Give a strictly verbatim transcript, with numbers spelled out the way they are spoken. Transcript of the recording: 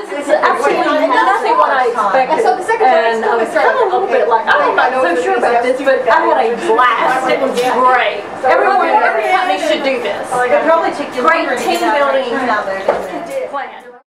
It's absolutely nothing what I expected. And I was kind of a little bit like, I'm not so sure about this, but I had a blast. It was great. Everyone, every company should do this. Great team building plan.